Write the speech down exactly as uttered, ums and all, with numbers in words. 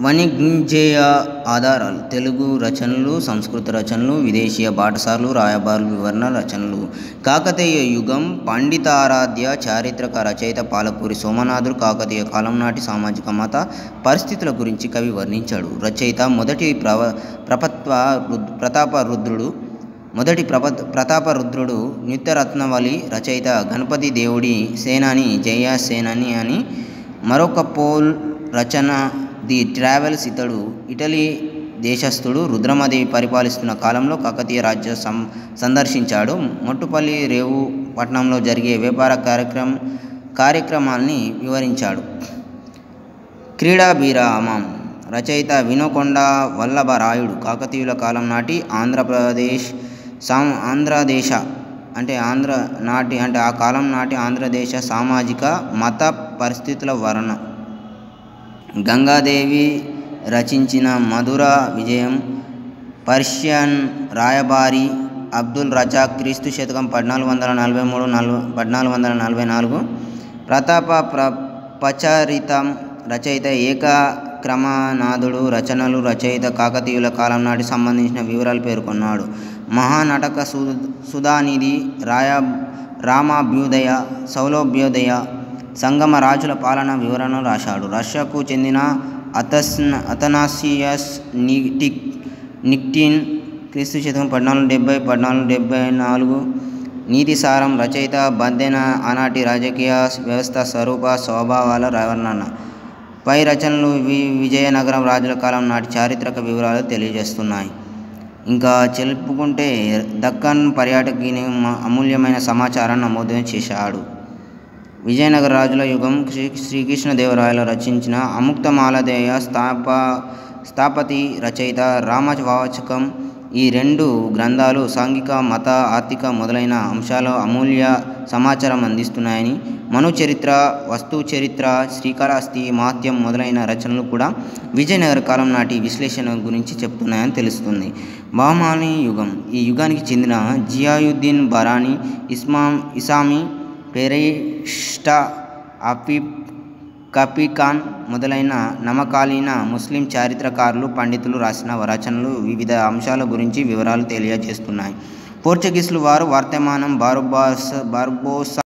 వాణిజ్యేయ ఆధారాలు: తెలుగు రచనలు, సంస్కృత రచనలు, విదేశీయ బాటసారులు, రాయబారుల వివరణ రచనలు. కాకతీయ యుగం: పండితారాధ్య చారిత్రక రచయిత పాలకూరి సోమనాథుడు కాకతీయ కాలం నాటి సామాజిక మత పరిస్థితుల గురించి కవి వర్ణించాడు. రచయిత: మొదటి ప్రవ ప్రపత్వ ప్రతాపరుద్రుడు మొదటి ప్రప ప్రతాపరుద్రుడు నిత్యరత్నవళి రచయిత: గణపతి దేవుడి సేనాని జయసేనాని అని. మరొక పోల్ రచన ది ట్రావెల్స్. ఇతడు ఇటలీ దేశస్థుడు. రుద్రమదేవి పరిపాలిస్తున్న కాలంలో కాకతీయ రాజ్యం సం సందర్శించాడు. మొట్టుపల్లి రేవు పట్టణంలో జరిగే వ్యాపార కార్యక్రమ కార్యక్రమాల్ని వివరించాడు. క్రీడాభిరామం: రచయిత: వినుకొండ వల్లభరాయుడు. కాకతీయుల కాలం నాటి ఆంధ్రప్రదేశ్ సాం ఆంధ్రదేశ అంటే ఆంధ్ర నాటి అంటే ఆ కాలం నాటి ఆంధ్రదేశ సామాజిక మత పరిస్థితుల వర్ణన. గంగాదేవి రచించిన మధుర విజయం. పర్షియన్ రాయబారి అబ్దుల్ రజాక్ క్రీస్తు శతకం పద్నాలుగు వందల నలభై మూడు నలభై పద్నాలుగు వందల నలభై నాలుగు. ప్రతాప ప్ర పచరితం. రచయిత: ఏకక్రమనాథుడు. రచనలు: రచయిత కాకతీయుల కాలం నాటి సంబంధించిన వివరాలు పేర్కొన్నాడు. మహానాటక సు సుధానిధి. రాయ రామాభ్యుదయ, సౌలభ్యోదయ, సంగమ రాజుల పాలన వివరణ రాశాడు. రష్యాకు చెందిన అతస్న అతనాసియస్ నిటిక్ నిక్టిన్ క్రీస్తు శతకం పద్నాలుగు డెబ్బై పద్నాలుగు డెబ్బై నాలుగు. నీతిసారం. రచయిత: బద్దెన. ఆనాటి రాజకీయ వ్యవస్థ స్వరూప స్వభావాల వర్ణన. పై రచనలు వి విజయనగరం రాజుల కాలం నాటి చారిత్రక వివరాలు తెలియజేస్తున్నాయి. ఇంకా చెప్పుకుంటే దక్కన్ పర్యాటకుని అమూల్యమైన సమాచారాన్ని నమోదు చేశాడు. విజయనగర రాజుల యుగం: శ్రీ శ్రీకృష్ణదేవరాయలు రచించిన అముక్తమాలదేయ స్థాప స్థాపతి. రచయిత: రామవాచకం. ఈ రెండు గ్రంథాలు సాంఘిక, మత, ఆర్థిక మొదలైన అంశాల అమూల్య సమాచారం అందిస్తున్నాయని, మను చరిత్ర, వస్తు చరిత్ర, శ్రీకాళహస్తి మహాత్యం మొదలైన రచనలు కూడా విజయనగర కాలం నాటి విశ్లేషణ గురించి చెప్తున్నాయని తెలుస్తుంది. బహమానీ యుగం: ఈ యుగానికి చెందిన జియాయుద్దీన్ బరానీ, ఇస్మాం ఇసామి, పెరిష్టా, అఫీఫ్ కపీఖాన్ మొదలైన సమకాలీన ముస్లిం చారిత్రకారులు, పండితులు రాసిన రచనలు వివిధ అంశాల గురించి వివరాలు తెలియజేస్తున్నాయి. పోర్చుగీసులు వారు వర్తమానం బార్బోసా బార్బోసా